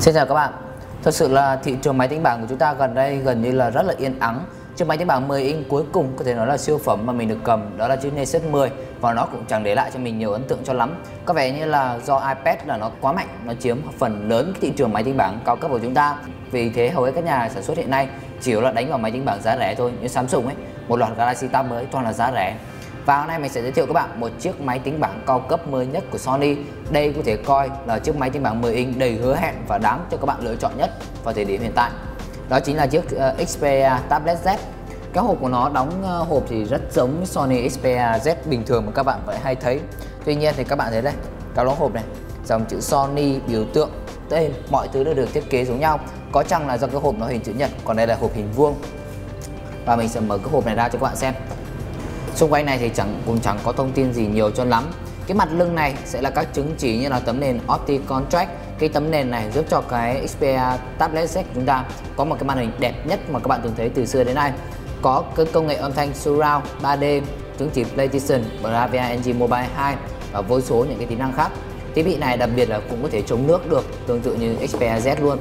Xin chào các bạn. Thật sự là thị trường máy tính bảng của chúng ta gần đây gần như là rất là yên ắng. Chiếc máy tính bảng 10 inch cuối cùng có thể nói là siêu phẩm mà mình được cầm, đó là chiếc Nexus 10, và nó cũng chẳng để lại cho mình nhiều ấn tượng cho lắm. Có vẻ như là do iPad là nó quá mạnh, nó chiếm phần lớn cái thị trường máy tính bảng cao cấp của chúng ta. Vì thế hầu hết các nhà sản xuất hiện nay chỉ là đánh vào máy tính bảng giá rẻ thôi. Như Samsung ấy, một loạt Galaxy Tab mới toàn là giá rẻ. Và hôm nay mình sẽ giới thiệu các bạn một chiếc máy tính bảng cao cấp mới nhất của Sony. Đây có thể coi là chiếc máy tính bảng 10 inch đầy hứa hẹn và đáng cho các bạn lựa chọn nhất vào thời điểm hiện tại. Đó chính là chiếc Xperia Tablet Z. Cái hộp của nó đóng hộp thì rất giống Sony Xperia Z bình thường mà các bạn vẫn hay thấy. Tuy nhiên thì các bạn thấy đây, cái đóng hộp này, dòng chữ Sony, biểu tượng, tên, mọi thứ đều được thiết kế giống nhau. Có chăng là do cái hộp nó hình chữ nhật, còn đây là hộp hình vuông. Và mình sẽ mở cái hộp này ra cho các bạn xem. Xung quanh này thì chẳng có thông tin gì nhiều cho lắm. Cái mặt lưng này sẽ là các chứng chỉ như là tấm nền OptiConn Track. Cái tấm nền này giúp cho cái Xperia Tablet Z của chúng ta có một cái màn hình đẹp nhất mà các bạn từng thấy từ xưa đến nay. Có cái công nghệ âm thanh Surround 3D, chứng chỉ PlayStation, Bravia Engine Mobile 2 và vô số những cái tính năng khác. Thiết bị này đặc biệt là cũng có thể chống nước được, tương tự như Xperia Z luôn.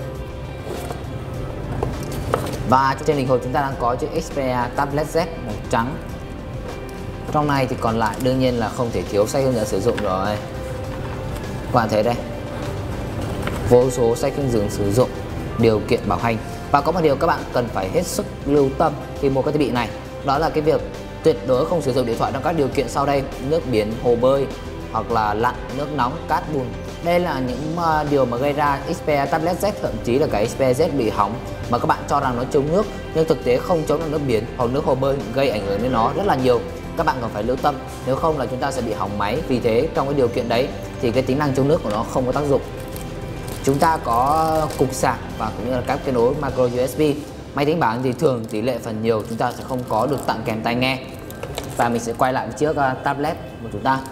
Và trên đỉnh hộp chúng ta đang có chiếc Xperia Tablet Z màu trắng. Trong này thì còn lại đương nhiên là không thể thiếu sách hướng dẫn sử dụng rồi. Các bạn thấy đây, vô số sách hướng dẫn sử dụng, điều kiện bảo hành. Và có một điều các bạn cần phải hết sức lưu tâm khi mua cái thiết bị này, đó là cái việc tuyệt đối không sử dụng điện thoại trong các điều kiện sau đây: nước biển, hồ bơi, hoặc là lặn, nước nóng, cát, bùn. Đây là những điều mà gây ra Xperia Tablet Z, thậm chí là cái Xperia Z bị hỏng mà các bạn cho rằng nó chống nước, nhưng thực tế không chống được nước biển hoặc nước hồ bơi, gây ảnh hưởng đến nó rất là nhiều. Các bạn cần phải lưu tâm, nếu không là chúng ta sẽ bị hỏng máy. Vì thế trong cái điều kiện đấy thì cái tính năng chống nước của nó không có tác dụng. Chúng ta có cục sạc và cũng như là các kết nối micro USB. Máy tính bảng thì thường tỷ lệ phần nhiều chúng ta sẽ không có được tặng kèm tai nghe. Và mình sẽ quay lại với chiếc tablet của chúng ta.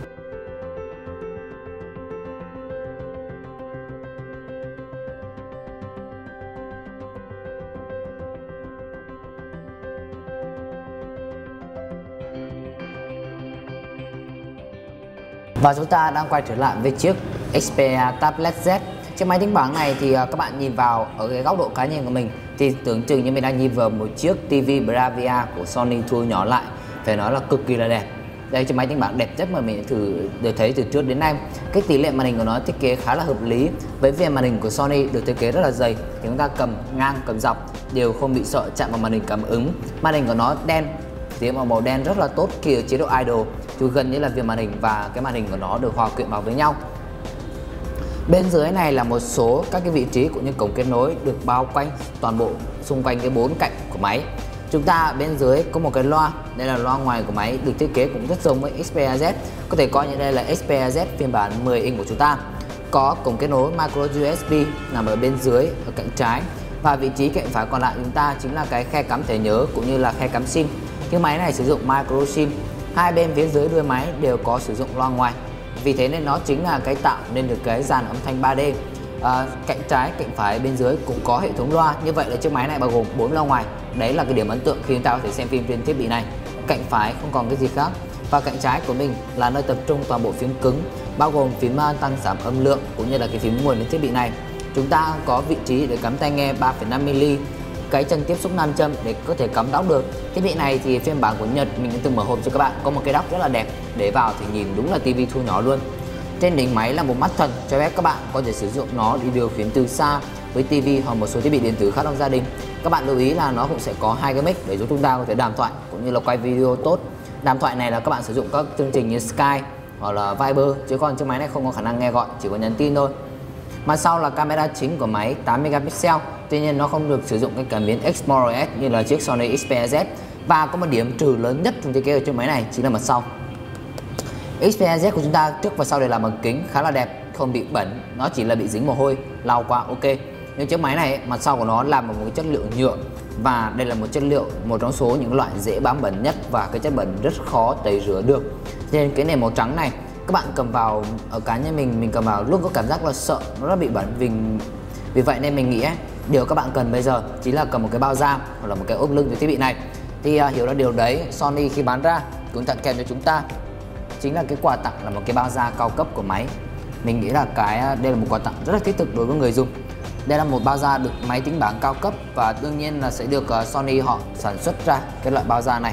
Và chúng ta đang quay trở lại với chiếc Xperia Tablet Z. Chiếc máy tính bảng này thì các bạn nhìn vào ở cái góc độ cá nhân của mình thì tưởng chừng như mình đang nhìn vào một chiếc TV Bravia của Sony thu nhỏ lại. Phải nói là cực kỳ là đẹp. Đây chiếc máy tính bảng đẹp nhất mà mình được thấy từ trước đến nay. Cái tỷ lệ màn hình của nó thiết kế khá là hợp lý. Với viền màn hình của Sony được thiết kế rất là dày, thì chúng ta cầm ngang cầm dọc đều không bị sợ chạm vào màn hình cảm ứng. Màn hình của nó đen, tiếng màu đen rất là tốt khi ở chế độ idle, chứ gần như là viền màn hình và cái màn hình của nó được hòa quyện vào với nhau. Bên dưới này là một số các cái vị trí cũng như cổng kết nối được bao quanh toàn bộ xung quanh cái bốn cạnh của máy. Chúng ta bên dưới có một cái loa, đây là loa ngoài của máy, được thiết kế cũng rất giống với Xperia Z. Có thể coi như đây là Xperia Z phiên bản 10 inch của chúng ta. Có cổng kết nối micro USB nằm ở bên dưới ở cạnh trái, và vị trí cạnh phải còn lại chúng ta chính là cái khe cắm thẻ nhớ cũng như là khe cắm SIM. Cái máy này sử dụng micro SIM. Hai bên phía dưới đuôi máy đều có sử dụng loa ngoài. Vì thế nên nó chính là cái tạo nên được cái dàn âm thanh 3D. Cạnh trái, cạnh phải bên dưới cũng có hệ thống loa. Như vậy là chiếc máy này bao gồm 4 loa ngoài. Đấy là cái điểm ấn tượng khi chúng ta có thể xem phim trên thiết bị này. Cạnh phải không còn cái gì khác. Và cạnh trái của mình là nơi tập trung toàn bộ phím cứng, bao gồm phím tăng giảm âm lượng cũng như là cái phím nguồn đến thiết bị này. Chúng ta có vị trí để cắm tai nghe 3,5mm, cái chân tiếp xúc nam châm để có thể cắm đóc được. Thiết bị này thì phiên bản của Nhật mình đã từng mở hộp cho các bạn, có một cái đóc rất là đẹp, để vào thì nhìn đúng là tivi thu nhỏ luôn. Trên đỉnh máy là một mắt thần cho phép các bạn có thể sử dụng nó đi điều khiển từ xa với tivi hoặc một số thiết bị điện tử khác trong gia đình. Các bạn lưu ý là nó cũng sẽ có hai cái mic để giúp chúng ta có thể đàm thoại cũng như là quay video tốt. Đàm thoại này là các bạn sử dụng các chương trình như Skype hoặc là Viber, chứ còn chiếc máy này không có khả năng nghe gọi, chỉ có nhắn tin thôi. Mặt sau là camera chính của máy 8 megapixel, tuy nhiên nó không được sử dụng cái cảm biến XPRS như là chiếc Sony Xperia Z. Và có một điểm trừ lớn nhất trong thiết kế của chiếc máy này chính là mặt sau. Xperia Z của chúng ta trước và sau đều làm bằng kính khá là đẹp, không bị bẩn, nó chỉ là bị dính mồ hôi, lau qua ok. Nhưng chiếc máy này mặt sau của nó làm bằng một cái chất liệu nhựa, và đây là một chất liệu một trong số những loại dễ bám bẩn nhất, và cái chất bẩn rất khó tẩy rửa được. Nên cái nền màu trắng này các bạn cầm vào, ở cá nhân mình cầm vào luôn có cảm giác là sợ nó đã bị bẩn. Vì vậy nên mình nghĩ điều các bạn cần bây giờ chính là cầm một cái bao da hoặc là một cái ốp lưng cho thiết bị này. Thì hiểu ra điều đấy, Sony khi bán ra cũng tặng kèm cho chúng ta chính là cái quà tặng là một cái bao da cao cấp của máy. Mình nghĩ là đây là một quà tặng rất là thiết thực đối với người dùng. Đây là một bao da được máy tính bảng cao cấp và đương nhiên là sẽ được Sony họ sản xuất ra cái loại bao da này.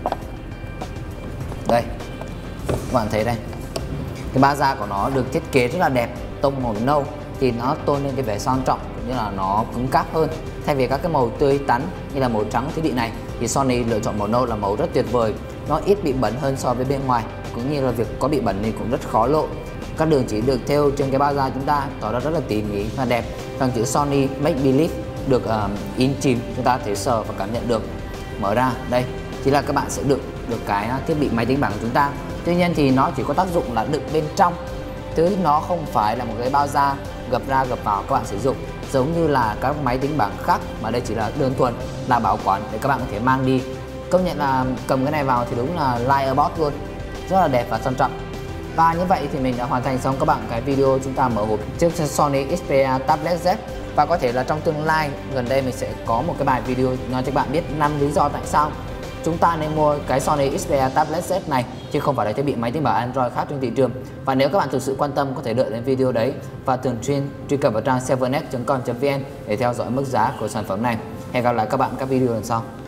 Đây, các bạn thấy đây, cái bao da của nó được thiết kế rất là đẹp, tông màu nâu thì nó tôn lên cái vẻ sang trọng cũng như là nó cứng cáp hơn. Thay vì các cái màu tươi tắn như là màu trắng thiết bị này thì Sony lựa chọn màu nâu là màu rất tuyệt vời, nó ít bị bẩn hơn so với bên ngoài, cũng như là việc có bị bẩn thì cũng rất khó lộ. Các đường chỉ được thêu trên cái bao da chúng ta tỏ ra rất là tỉ mỉ và đẹp. Dòng chữ Sony Make Believe được in chìm, chúng ta thể sờ và cảm nhận được. Mở ra đây thì là các bạn sẽ được cái thiết bị máy tính bảng của chúng ta. Tuy nhiên thì nó chỉ có tác dụng là đựng bên trong, chứ nó không phải là một cái bao da gập ra gập vào các bạn sử dụng giống như là các máy tính bảng khác, mà đây chỉ là đơn thuần là bảo quản để các bạn có thể mang đi. Công nhận là cầm cái này vào thì đúng là lie about luôn, rất là đẹp và sang trọng. Và như vậy thì mình đã hoàn thành xong các bạn cái video chúng ta mở hộp chiếc Sony Xperia Tablet Z. Và có thể là trong tương lai gần đây mình sẽ có một cái bài video nói cho các bạn biết 5 lý do tại sao chúng ta nên mua cái Sony Xperia Tablet Z này chứ không phải là thiết bị máy tính bảng Android khác trên thị trường. Và nếu các bạn thực sự quan tâm có thể đợi đến video đấy và thường xuyên truy cập vào trang 7net.com.vn để theo dõi mức giá của sản phẩm này. Hẹn gặp lại các bạn các video lần sau.